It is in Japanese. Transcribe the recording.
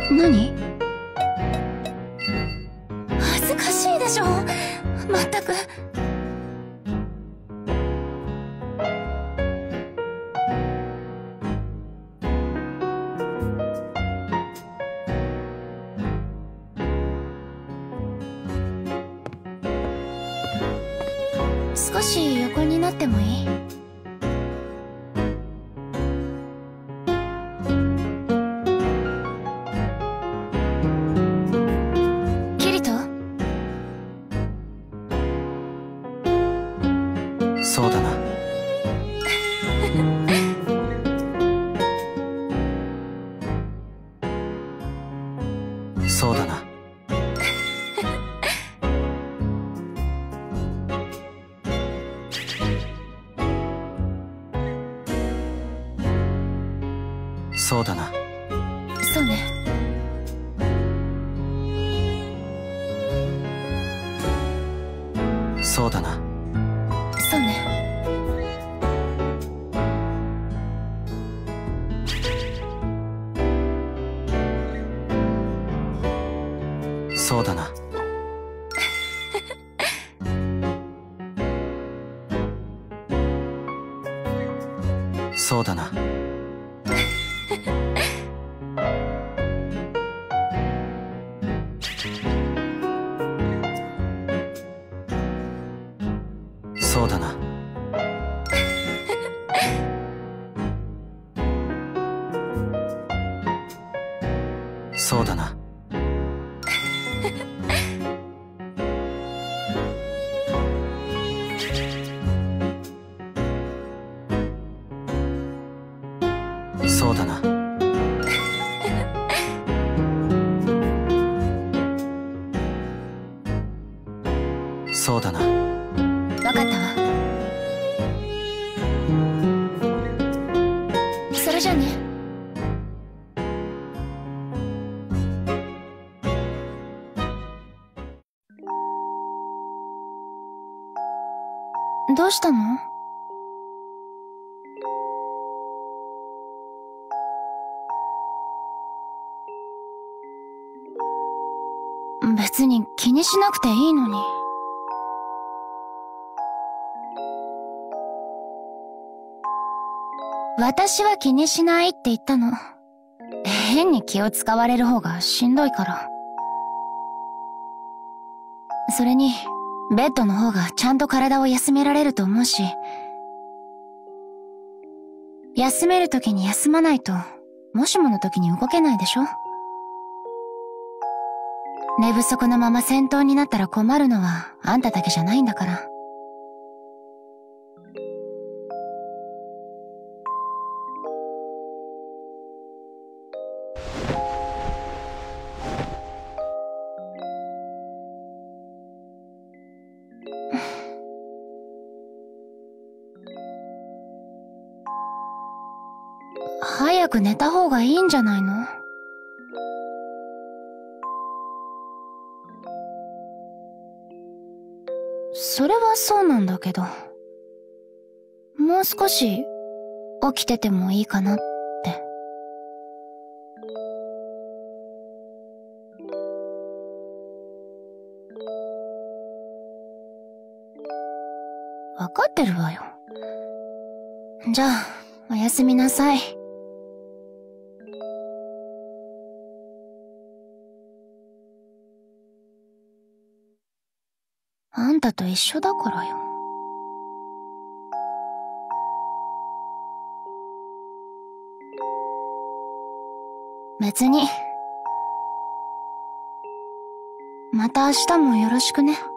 何？恥ずかしいでしょ。まったく。少し横になってもいい？キリト？ そうだな。そうだな。そうだな。 そうね。 そうだな。 そうね。 そうだな。そうだな。そうだな。そうだな。そうだな。そうだな。 わかったわ。それじゃあね。どうしたの？別に気にしなくていいのに。私は気にしないって言ったの。変に気を使われる方がしんどいから。それに、ベッドの方がちゃんと体を休められると思うし、休めるときに休まないと、もしものときに動けないでしょ？寝不足のまま戦闘になったら困るのはあんただけじゃないんだから。早く寝た方がいいんじゃないの？それはそうなんだけど、もう少し起きててもいいかなって。わかってるわよ。じゃあ、おやすみなさい。あんたと一緒だからよ。別に。また明日もよろしくね。